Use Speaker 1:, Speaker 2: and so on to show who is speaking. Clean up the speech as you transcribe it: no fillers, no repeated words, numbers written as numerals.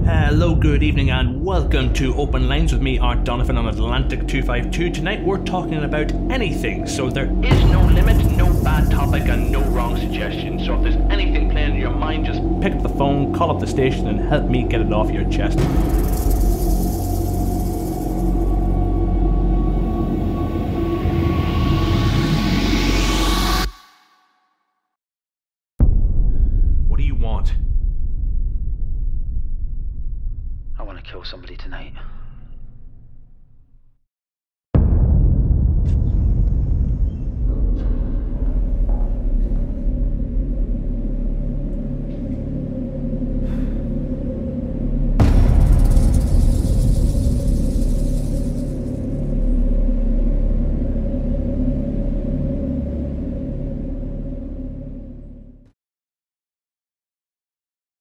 Speaker 1: Hello, good evening, and welcome to Open Lines with me, Art Donovan on Atlantic 252. Tonight we're talking about anything, so there is no limit, no bad topic, and no wrong suggestion. So if there's anything playing in your mind, just pick up the phone, call up the station, and help me get it off your chest. What do you want?
Speaker 2: I want to kill somebody tonight.